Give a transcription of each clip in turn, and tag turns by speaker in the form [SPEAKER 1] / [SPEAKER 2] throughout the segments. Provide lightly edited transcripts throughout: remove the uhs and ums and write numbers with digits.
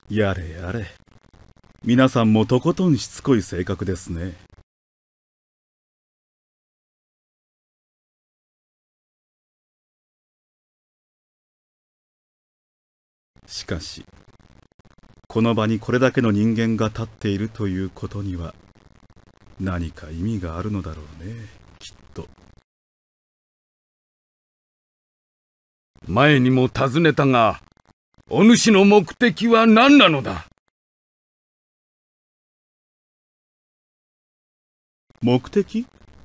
[SPEAKER 1] やれやれ。皆さんもとことんしつこい性格ですね。しかし、この場にこれだけの人間が立っているということには何か意味があるのだろうね、きっと。
[SPEAKER 2] 前にも尋ねたが、お主の目的は何なのだ？
[SPEAKER 1] 目的？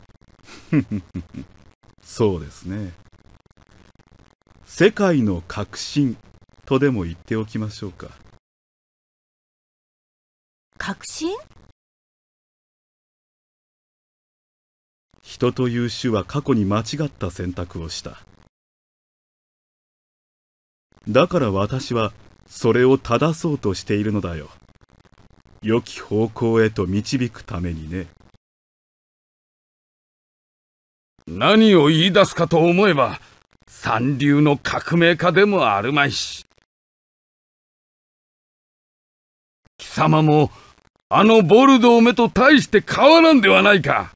[SPEAKER 1] そうですね。世界の革新とでも言っておきましょうか。
[SPEAKER 3] 革新？
[SPEAKER 1] 人という種は過去に間違った選択をした。だから私はそれを正そうとしているのだよ。良き方向へと導くためにね。
[SPEAKER 2] 何を言い出すかと思えば、三流の革命家でもあるまいし。貴様もあのボルドーめと大して変わらんではないか。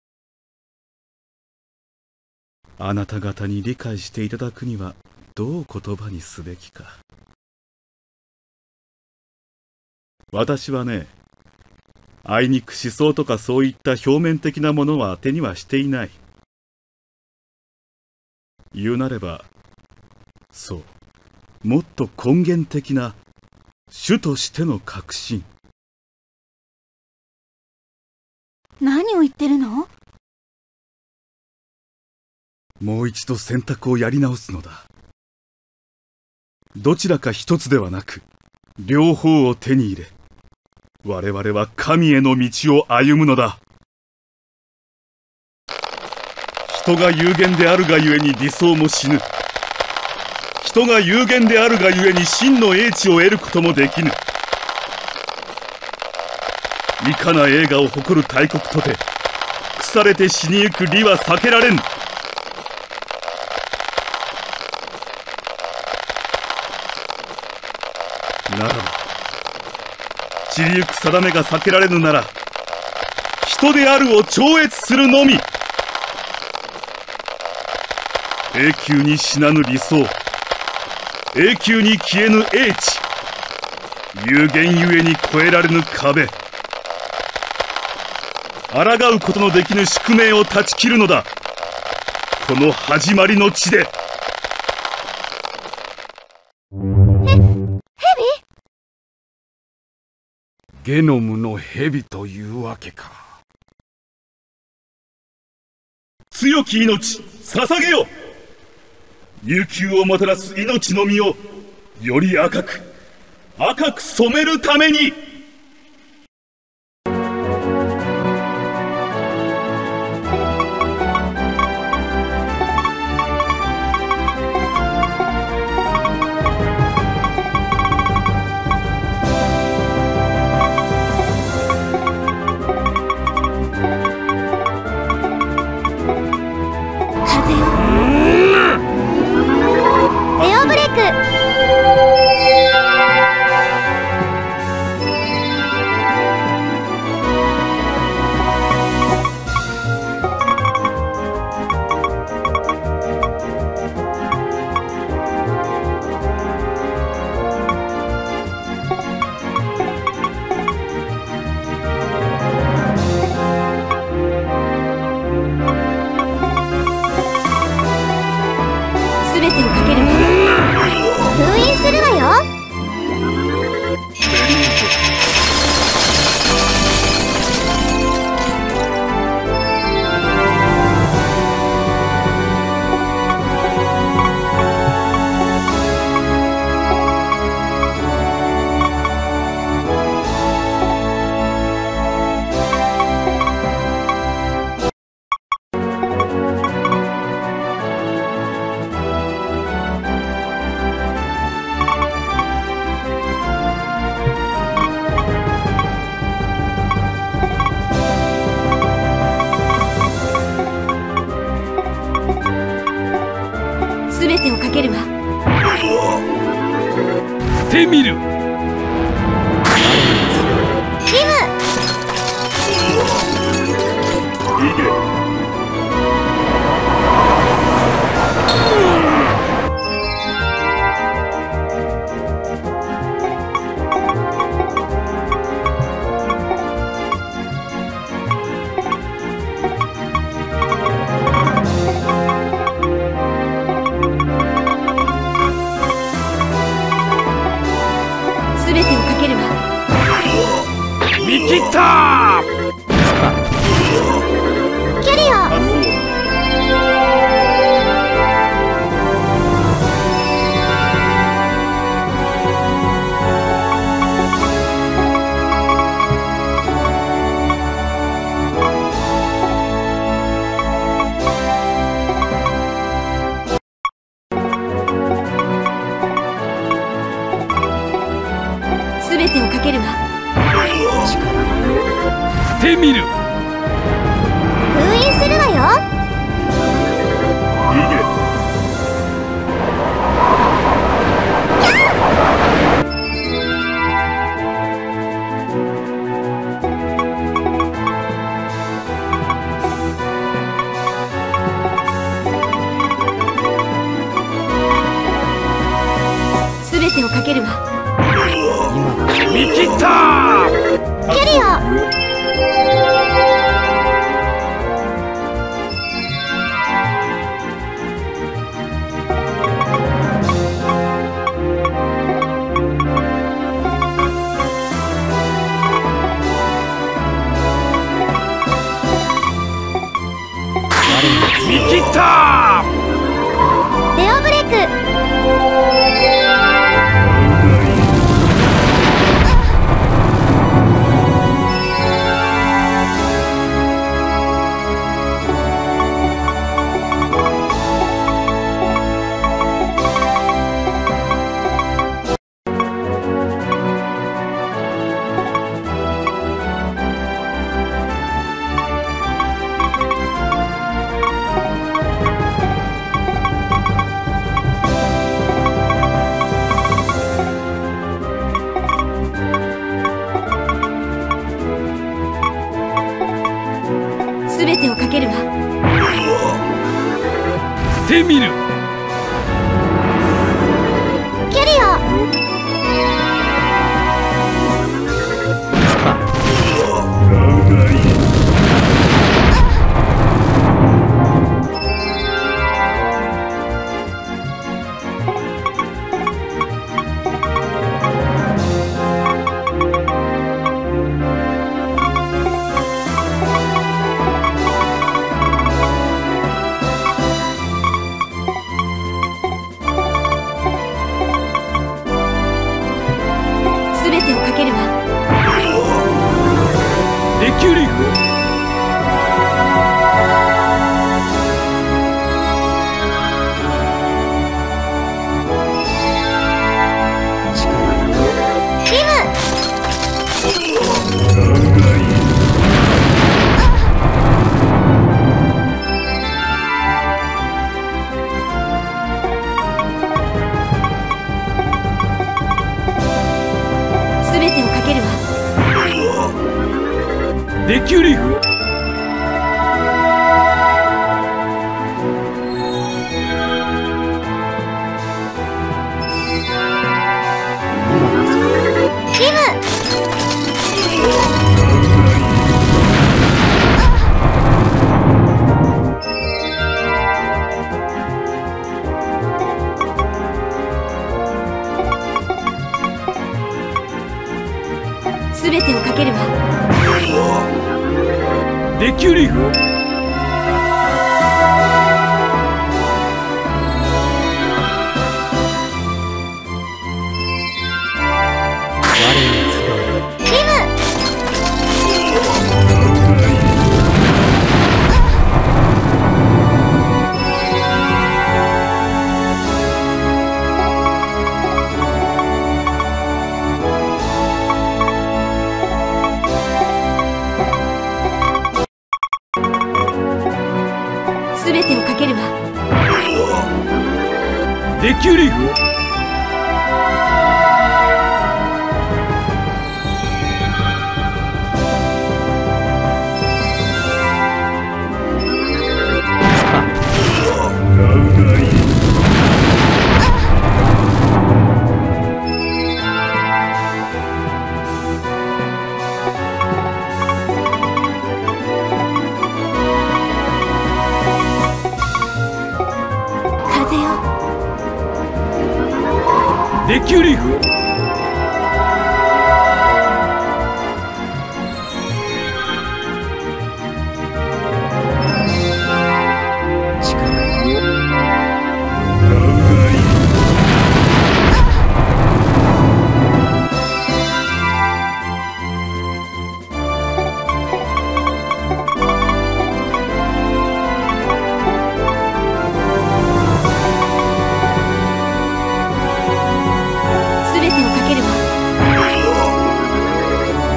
[SPEAKER 1] あなた方に理解していただくにはどう言葉にすべきか。私はね、あいにく思想とかそういった表面的なものは当てにはしていない。言うなれば、そう、もっと根源的な種としての革新。
[SPEAKER 3] 何を言ってるの？
[SPEAKER 1] もう一度選択をやり直すのだ。どちらか一つではなく、両方を手に入れ、我々は神への道を歩むのだ。人が有限であるがゆえに理想も死ぬ。人が有限であるがゆえに真の英知を得ることもできぬ。いかな栄華を誇る大国とて、腐れて死にゆく利は避けられん。ならば、散りゆく定めが避けられぬなら、人であるを超越するのみ。永久に死なぬ理想、永久に消えぬ英知、有限ゆえに越えられぬ壁、抗うことのできぬ宿命を断ち切るのだ。この始まりの地で。
[SPEAKER 2] ゲノムの蛇というわけか。
[SPEAKER 1] 強き命、捧げよ。悠久をもたらす命の実をより赤く染めるために。
[SPEAKER 3] 全てをかけるわ。
[SPEAKER 2] してみる。 切った。
[SPEAKER 3] キャリア。すべてをかけるわ。
[SPEAKER 2] してみる。
[SPEAKER 3] 封印するわよ。
[SPEAKER 1] 逃げ。
[SPEAKER 3] すべてをかけるわ。
[SPEAKER 2] 見切った。
[SPEAKER 3] キャリア。
[SPEAKER 2] 見切った。
[SPEAKER 3] レオブレイク。すべてをかけるわ。
[SPEAKER 2] してみる。
[SPEAKER 3] キャリア。すべてをかけるわ。
[SPEAKER 2] レキュリフ。
[SPEAKER 3] リム。すべてをかけるわ。
[SPEAKER 2] レキュリフ。
[SPEAKER 3] リム。すべてをかけるわ。
[SPEAKER 2] レキュリフ。
[SPEAKER 3] リム。すべてをかけるわ。
[SPEAKER 2] レキュリフ。
[SPEAKER 3] 風よ。
[SPEAKER 2] レキュリフ。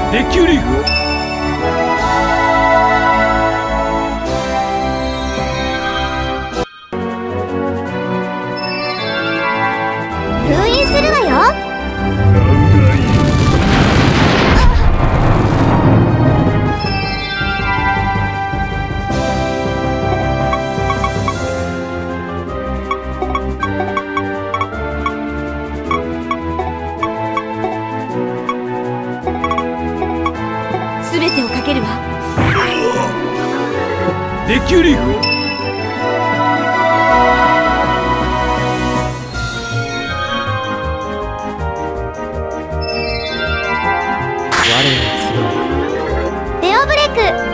[SPEAKER 2] デキュリフ。
[SPEAKER 3] 封印するわよ。すべてをかけるわ。
[SPEAKER 2] デキュリフ。
[SPEAKER 3] レオブレイク。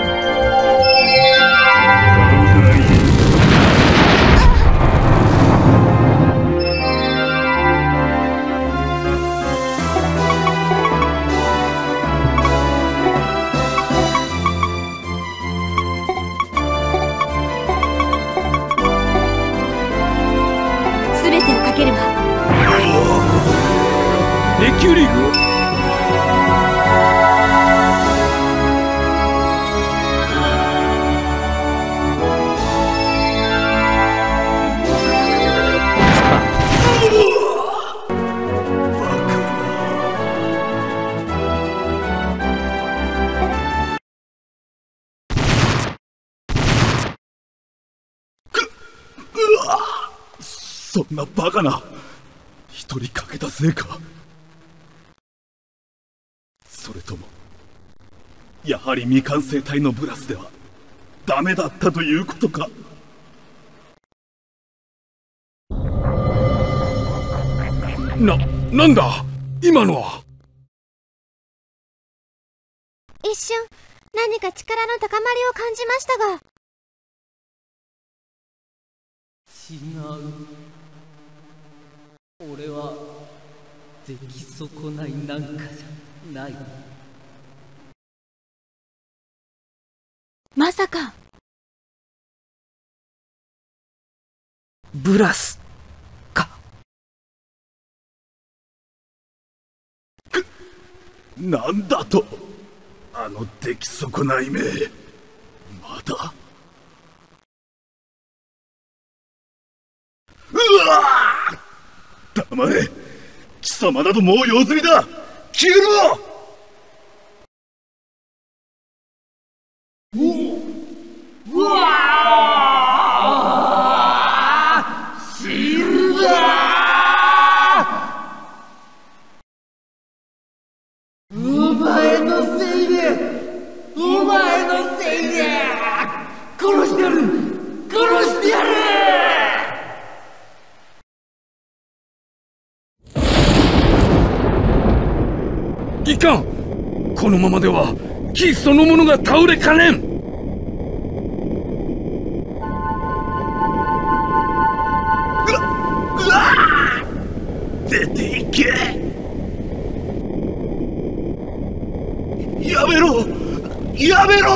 [SPEAKER 3] すべてをかけるわ。
[SPEAKER 2] デキュリフ。
[SPEAKER 1] そんなバカな。一人かけたせいか。それともやはり未完成体のブラスではダメだったということか。
[SPEAKER 2] なんだ今のは。
[SPEAKER 3] 一瞬何か力の高まりを感じましたが。
[SPEAKER 4] 違う。俺は出来損ないなんかじゃない。
[SPEAKER 3] まさか
[SPEAKER 4] ブラスか。
[SPEAKER 1] なんだと、あの出来損ないめ。まだ。うわぁ！黙れ！貴様などもう用済みだ！消えろ！うわぁ！シルバー！お前のせいで！お前のせいで！殺してやる！殺してやる！
[SPEAKER 2] いかん。このままでは木そのものが倒れかねん。
[SPEAKER 1] うわ！出ていけ！やめろ！やめろ！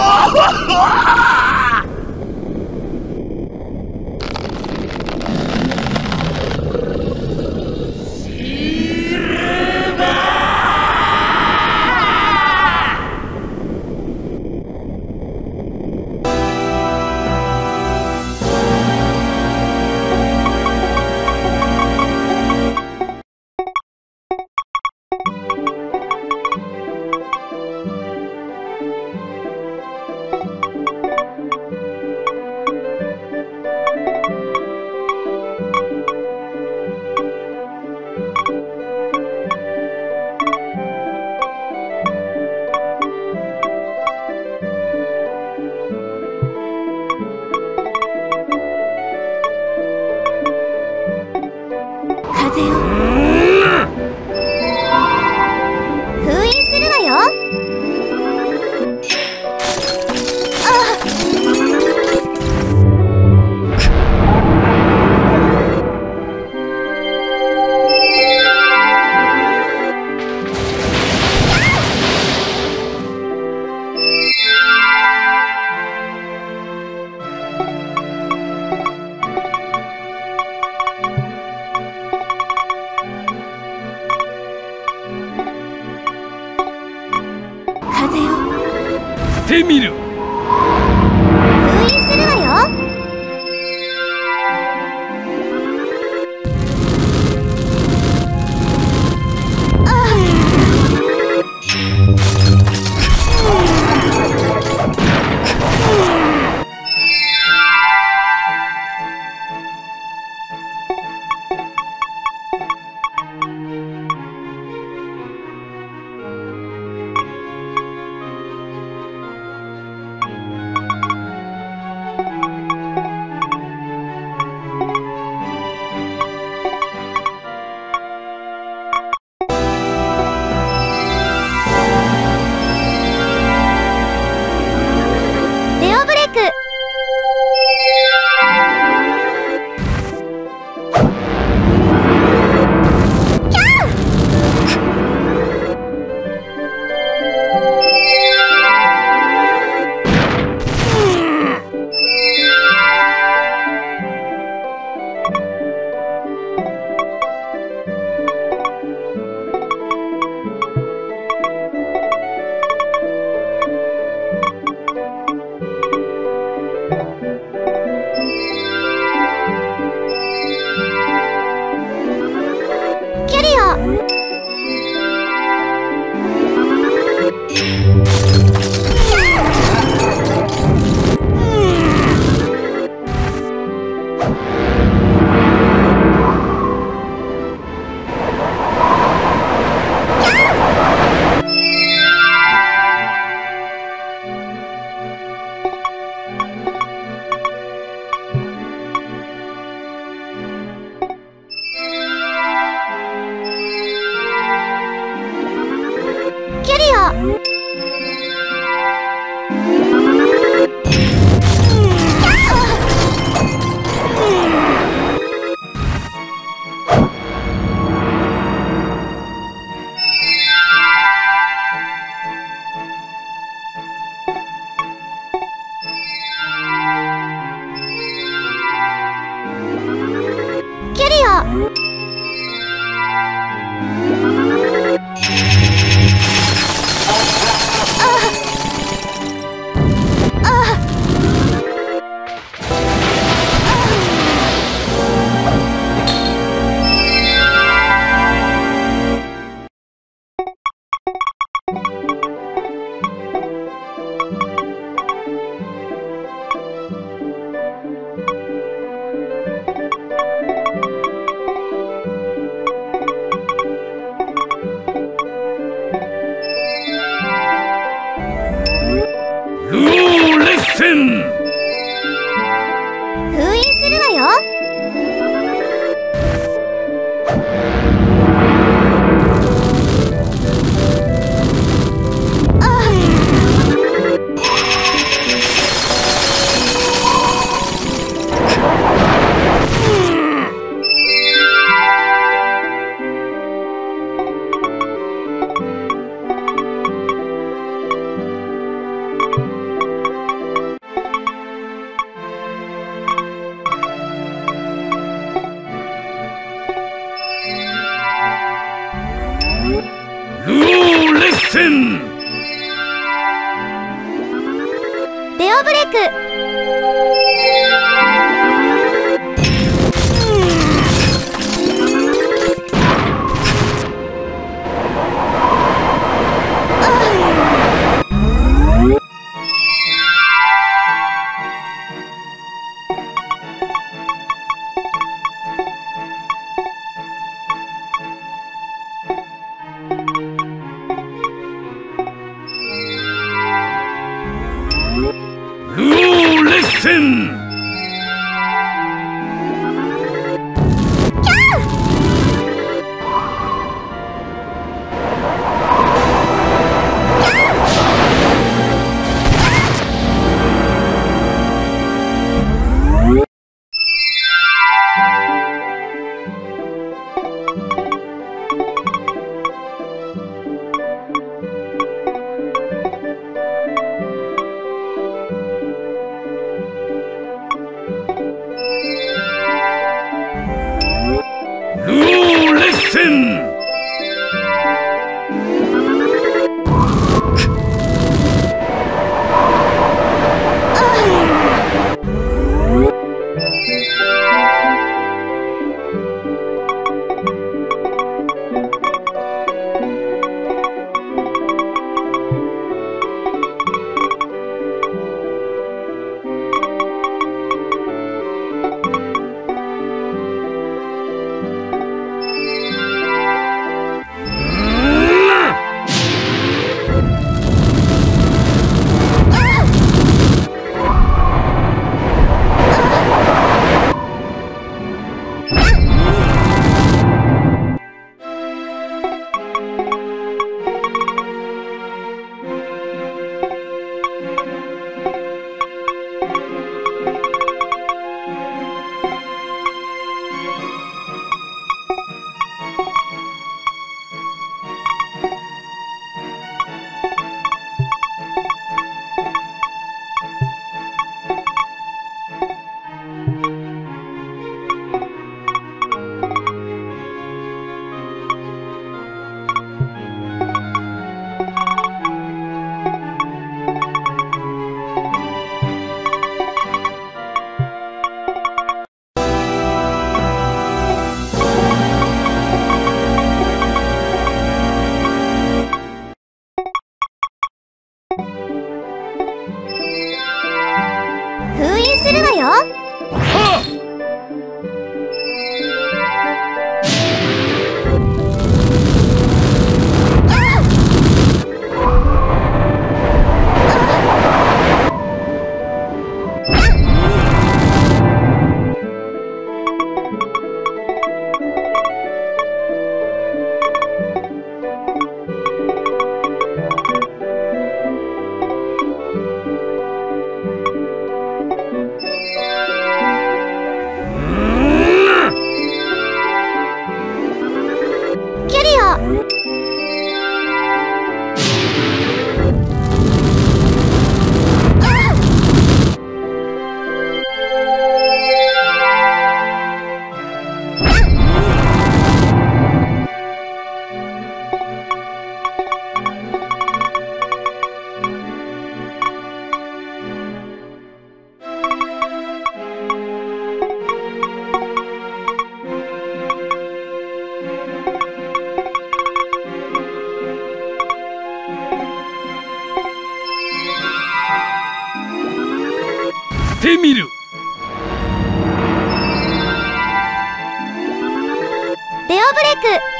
[SPEAKER 2] てみる。
[SPEAKER 3] 封印するわよ。レオブレイク。キャリア。キャリア。キャリア。
[SPEAKER 2] ルーレッスン。
[SPEAKER 3] 封印するわよ。
[SPEAKER 2] ルーレッスン。
[SPEAKER 3] レオブレイク。
[SPEAKER 2] ルーレッスン。 ってみる。
[SPEAKER 3] レオブレイク。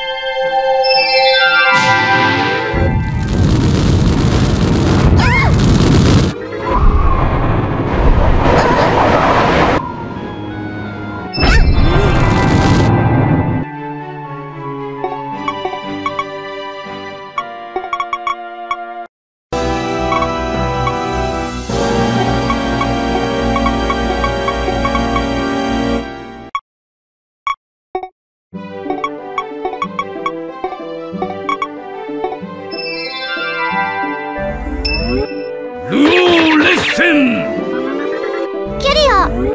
[SPEAKER 2] ルオーレッセン。
[SPEAKER 3] キュリオ。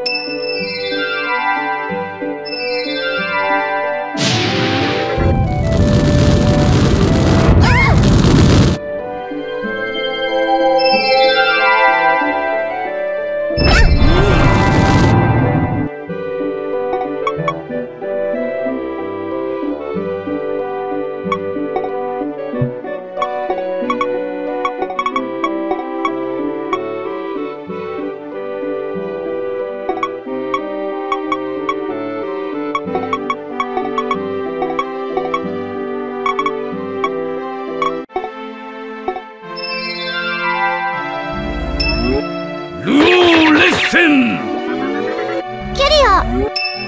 [SPEAKER 2] ルオーレッセン。
[SPEAKER 3] キュリオ。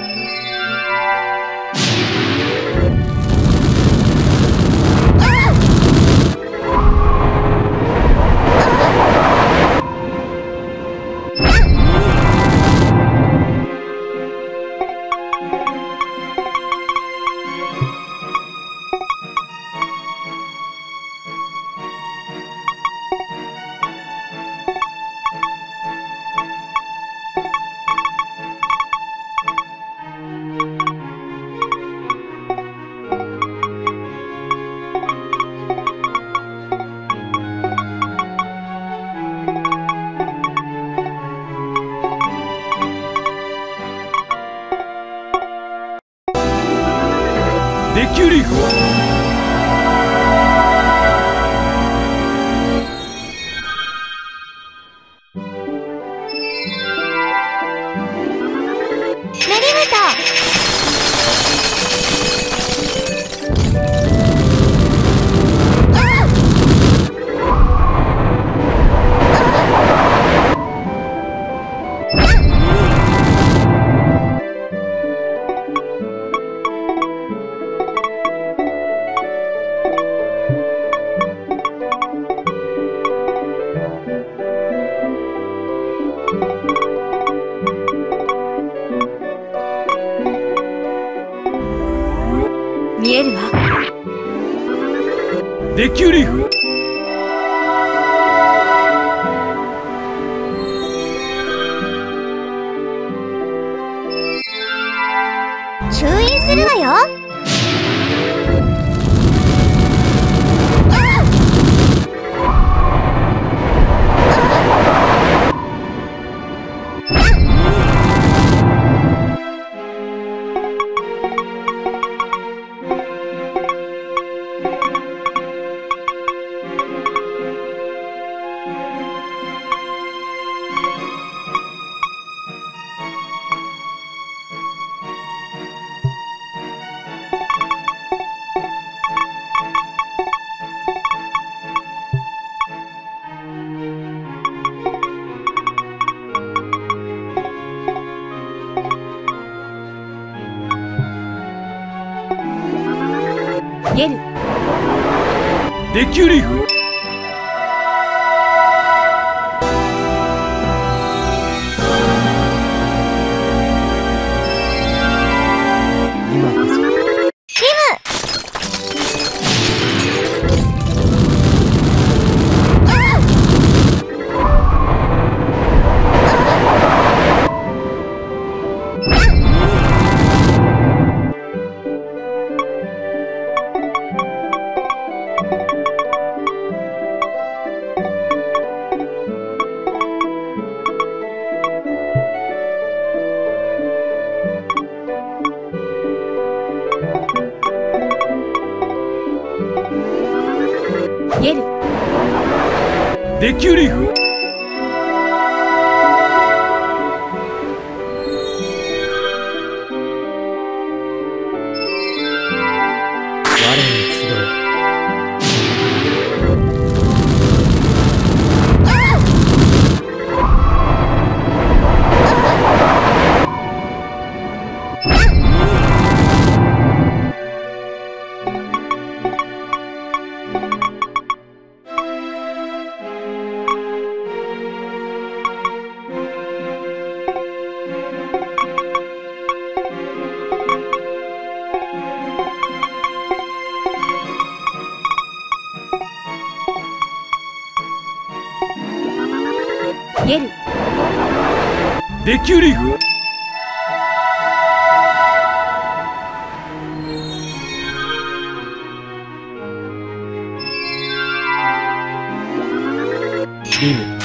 [SPEAKER 2] デキュリフ。
[SPEAKER 3] メリムト。
[SPEAKER 5] 見えるわ。
[SPEAKER 2] デキュリフ。
[SPEAKER 3] 封印するわよ。
[SPEAKER 5] ゲル。
[SPEAKER 2] デキュリフ。
[SPEAKER 4] 今こそ。
[SPEAKER 5] ゲル。
[SPEAKER 2] デキュリフ。
[SPEAKER 5] ゲル、
[SPEAKER 2] デキュリフ、
[SPEAKER 4] リム、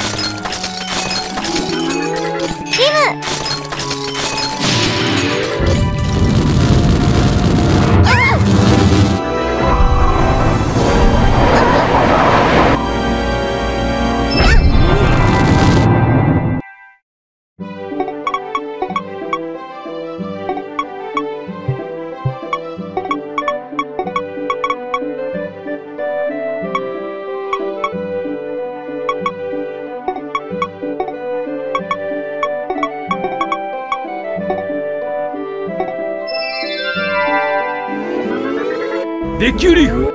[SPEAKER 2] デキュリフ、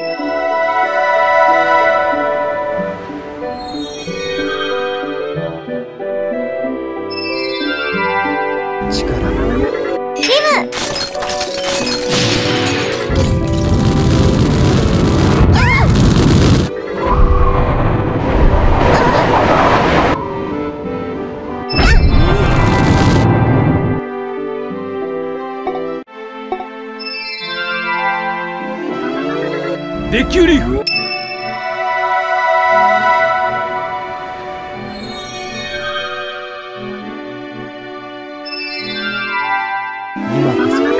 [SPEAKER 2] デキュリフ、
[SPEAKER 4] 今こそ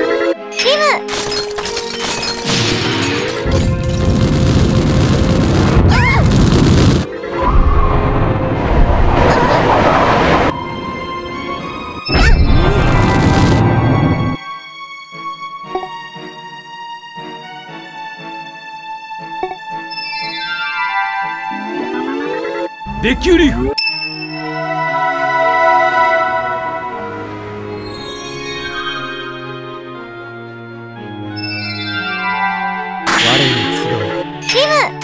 [SPEAKER 2] デキュリフ、
[SPEAKER 4] 我に集う。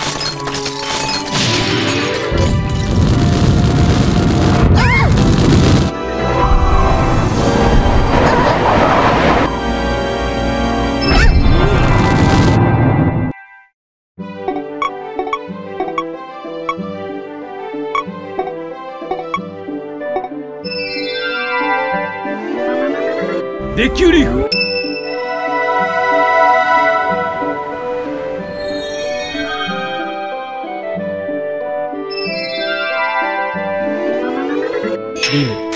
[SPEAKER 2] デキュリフ、
[SPEAKER 4] リム、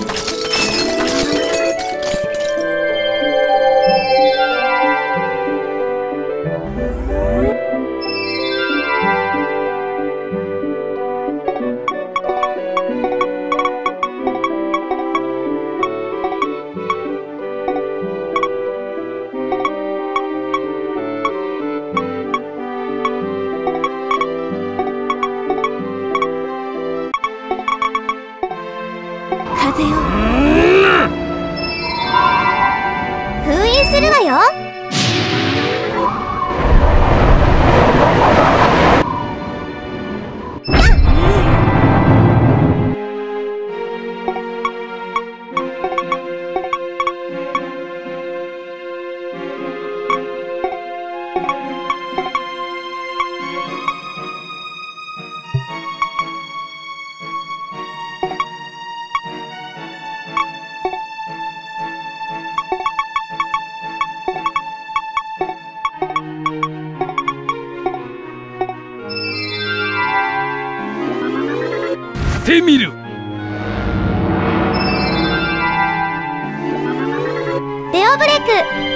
[SPEAKER 3] 風を封印するわよ。
[SPEAKER 2] してみる。
[SPEAKER 3] レオブレイク